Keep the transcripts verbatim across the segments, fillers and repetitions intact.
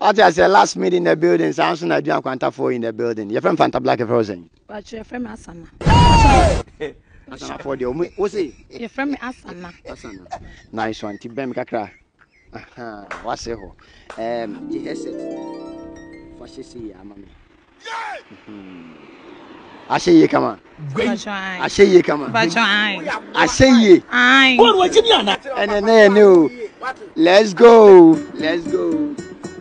I just say Lasmid in the building. Sounds like you Quanta four in the building. Your friend Fanta Black Frozen. But your friend Asana. Asana for the what's it? Your friend Asana. Asana. Nice one. Tibem Kakra. What's it? Um, the headset. For she see, I'm I say ye come on. I say ye come on. I say ye. What was it? And then no. Let's go. Let's go.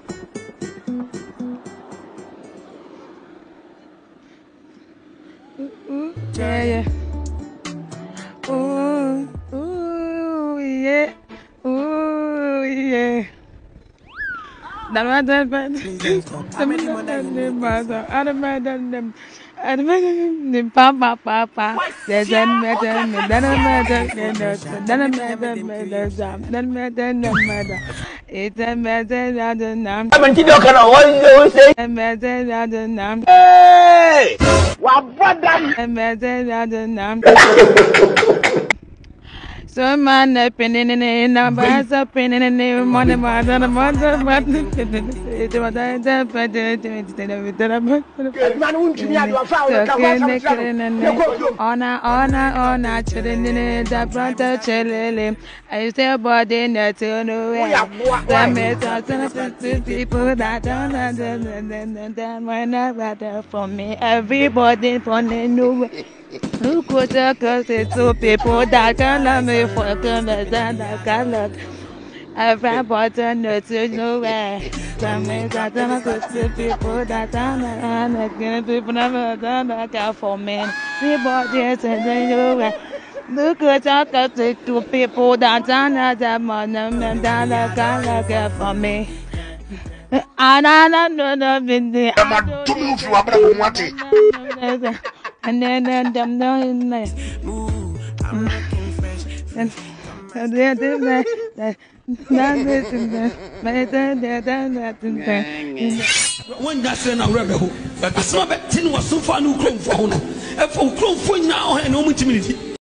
Yeah, yeah. Ooh, ooh, yeah. Ooh, yeah. That was the best. I don't know, Papa, Papa. There's a matter, then a matter, then a matter, then a matter, no matter. It's a matter, I don't know. I'm going to look at what you say. A matter, I don't know. Hey! What brother? A matter, I don't know. So man, a penny in a number, a penny in a money, more than a month of what it was. I said, honor, honor, honor, children in the brother, children. I say, body, not to know where. The method people that don't understand when I rather for me. Everybody for the new way. Look what I cause it to people that can love me for commerce and I can look. Everybody knows to know where. Some is that I'm good to people that I'm not going to people never done a car for me. Everybody is in the new way. Look what I cause it to people that I'm not that money and that I can look for me. And I don't know the and then then them down there. And and then them there. When that's in a rebel, but the small tin was so far no chrome for honor. And for chrome for now and no much.